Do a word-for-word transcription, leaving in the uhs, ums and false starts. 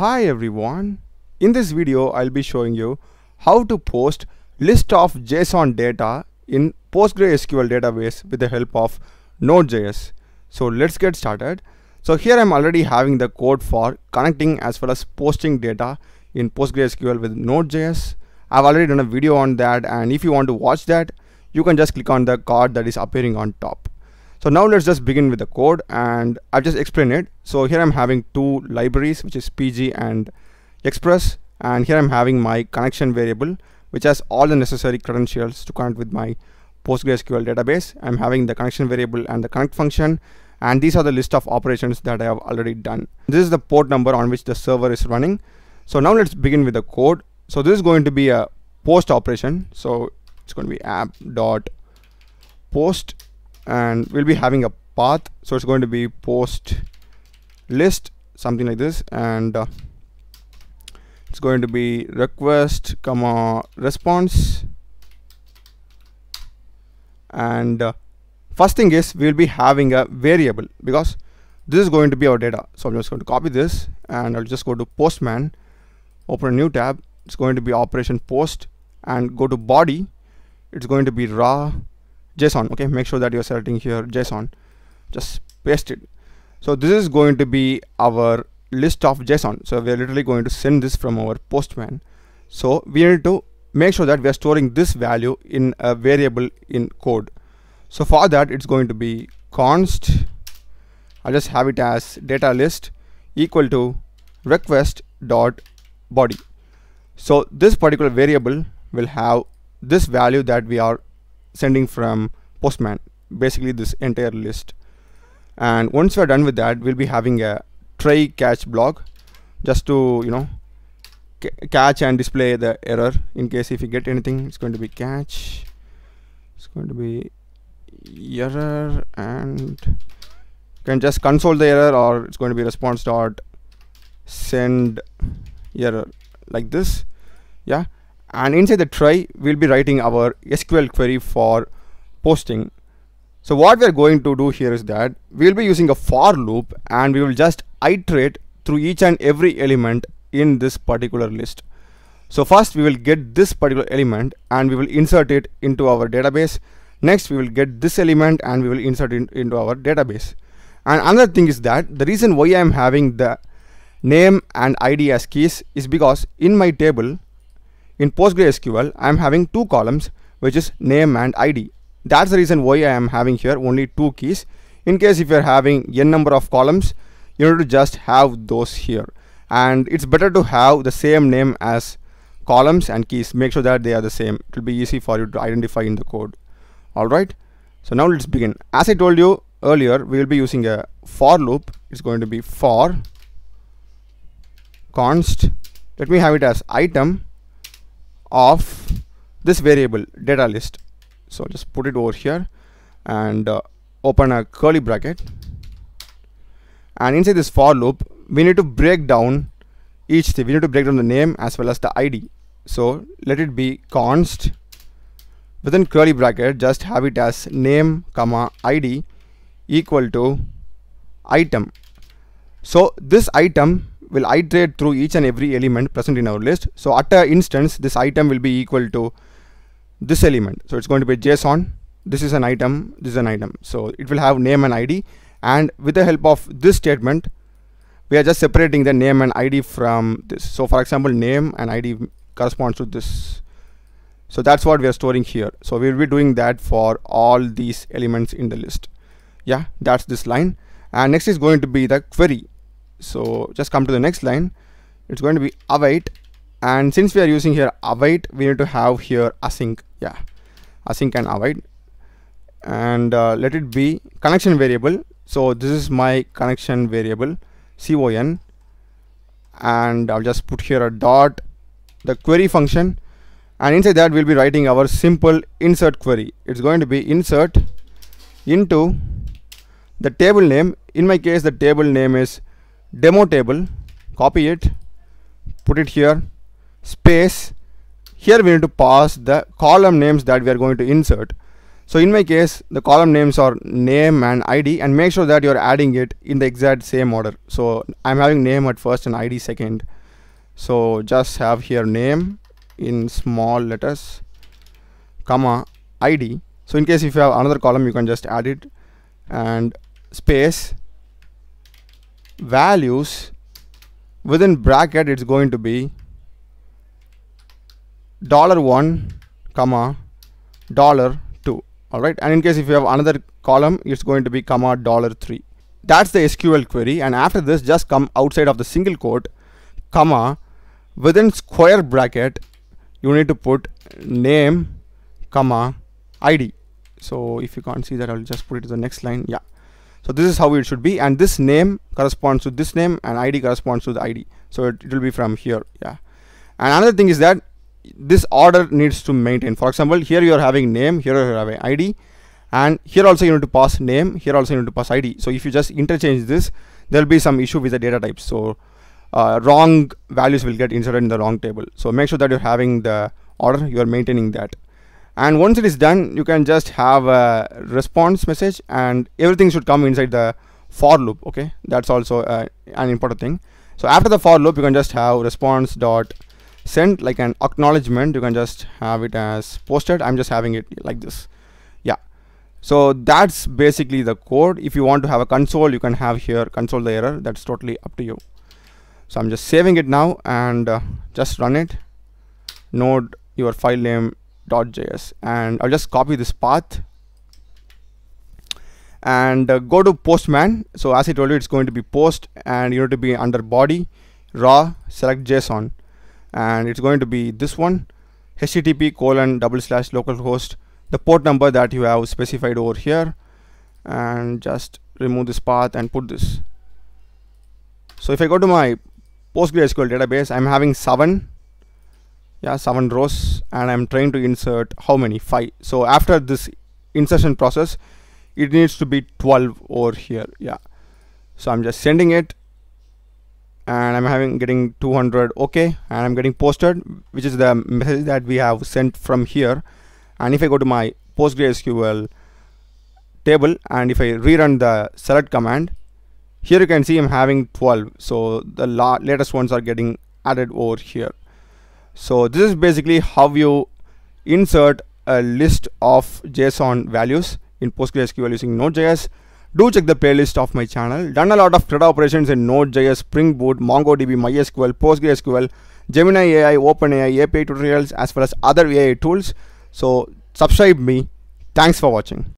Hi everyone, in this video I'll be showing you how to post list of JSON data in PostgreSQL database with the help of Node.js. So let's get started. So here I'm already having the code for connecting as well as posting data in PostgreSQL with Node.js. I've already done a video on that, and if you want to watch that, you can just click on the card that is appearing on top. So now let's just begin with the code, and I've just explained it. So here I'm having two libraries, which is P G and Express, and here I'm having my connection variable, which has all the necessary credentials to connect with my PostgreSQL database. I'm having the connection variable and the connect function, and these are the list of operations that I have already done. This is the port number on which the server is running. So now let's begin with the code. So this is going to be a post operation. So it's going to be app dot post, and we'll be having a path. So it's going to be post list, something like this, and uh, it's going to be request comma response. And uh, first thing is we'll be having a variable because this is going to be our data. So I'm just going to copy this, and I'll just go to Postman, open a new tab. It's going to be operation post, and go to body. It's going to be raw JSON. Okay, make sure that you're selecting here JSON. Just paste it. So this is going to be our list of JSON. So we're literally going to send this from our Postman. So we need to make sure that we are storing this value in a variable in code. So for that, it's going to be const. I'll just have it as data list equal to request dot body. So this particular variable will have this value that we are sending from Postman, basically this entire list. And once we're done with that, we'll be having a try catch block just to you know catch and display the error. In case if you get anything, it's going to be catch, it's going to be error, and you can just console the error, or it's going to be response dot send error, like this. Yeah, and inside the try we'll be writing our S Q L query for posting. So what we're going to do here is that we'll be using a for loop, and we will just iterate through each and every element in this particular list. So first we will get this particular element and we will insert it into our database. Next we will get this element and we will insert it into our database. And another thing is that the reason why I am having the name and I D as keys is because in my table in PostgreSQL I am having two columns, which is name and I D. That's the reason why I am having here only two keys. In case if you are having n number of columns, you need to just have those here, and it's better to have the same name as columns and keys. Make sure that they are the same. It will be easy for you to identify in the code. Alright, so now let's begin. As I told you earlier, we will be using a for loop. It's going to be for const, let me have it as item of this variable data list. So just put it over here and uh, open a curly bracket, and inside this for loop we need to break down each thing. We need to break down the name as well as the I D. So let it be const within curly bracket, just have it as name comma I D equal to item. So this item will iterate through each and every element present in our list. So at a instance, this item will be equal to this element. So it's going to be JSON. This is an item, this is an item. So it will have name and I D, and with the help of this statement we are just separating the name and I D from this. So for example, name and I D corresponds to this. So that's what we are storing here. So we will be doing that for all these elements in the list. Yeah, that's this line. And next is going to be the query. So just come to the next line. It's going to be await, and since we are using here await, we need to have here async. Yeah, async and await, and uh, let it be connection variable. So this is my connection variable con, and I'll just put here a dot the query function, and inside that we'll be writing our simple insert query. It's going to be insert into the table name. In my case, the table name is demo table. Copy it, put it here, space. Here we need to pass the column names that we are going to insert. So in my case, the column names are name and I D, and make sure that you're adding it in the exact same order. So I'm having name at first and I D second. So just have here name in small letters, comma I D. So in case if you have another column, you can just add it, and space values within bracket, it's going to be dollar one comma dollar two. All right, and in case if you have another column, it's going to be comma dollar three. That's the S Q L query. And after this, just come outside of the single quote, comma within square bracket, you need to put name comma I D. So if you can't see that, I'll just put it to the next line. Yeah, so this is how it should be, and this name corresponds to this name and I D corresponds to the I D. So it, it will be from here. Yeah, and another thing is that this order needs to maintain. For example, here you are having name, here you are having I D, and here also you need to pass name, here also you need to pass I D. So if you just interchange this, there will be some issue with the data types. So uh, wrong values will get inserted in the wrong table. So make sure that you're having the order, you are maintaining that. And once it is done, you can just have a response message, and everything should come inside the for loop. Okay, that's also uh, an important thing. So after the for loop, you can just have response dot send, like an acknowledgement. You can just have it as posted. I'm just having it like this. Yeah, so that's basically the code. If you want to have a console, you can have here console the error. That's totally up to you. So I'm just saving it now, and uh, just run it. Node your file name .js, and I'll just copy this path and uh, go to Postman. So as I told you, it's going to be post, and you need to be under body raw, select JSON, and it's going to be this one, H T T P colon double slash localhost, the port number that you have specified over here, and just remove this path and put this. So if I go to my PostgreSQL database, I'm having seven yeah seven rows, and I'm trying to insert how many? Five. So after this insertion process, it needs to be twelve over here. Yeah, so I'm just sending it, and I'm having getting two hundred. Okay, and I'm getting posted, which is the message that we have sent from here. And if I go to my PostgreSQL table, and if I rerun the select command, here you can see I'm having twelve. So the la latest ones are getting added over here. So this is basically how you insert a list of JSON values in PostgreSQL using Node.js. Do check the playlist of my channel. Done a lot of CRUD operations in Node.js, Spring Boot, MongoDB, MySQL, PostgreSQL, Gemini A I, OpenAI, A P I tutorials, as well as other A I tools. So subscribe me. Thanks for watching.